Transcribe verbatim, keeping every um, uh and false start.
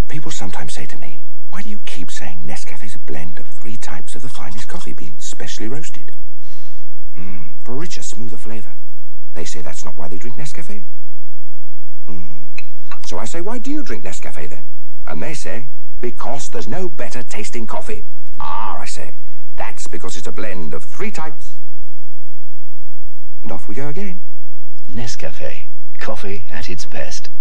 People sometimes say to me, why do you keep saying Nescafe's a blend of three types of the finest coffee beans, specially roasted? Mm, for a richer, smoother flavour. They say that's not why they drink Nescafe. Mm. So I say, why do you drink Nescafe then? And they say, because there's no better tasting coffee. Ah, I say, that's because it's a blend of three types. And off we go again. Nescafe. Coffee at its best.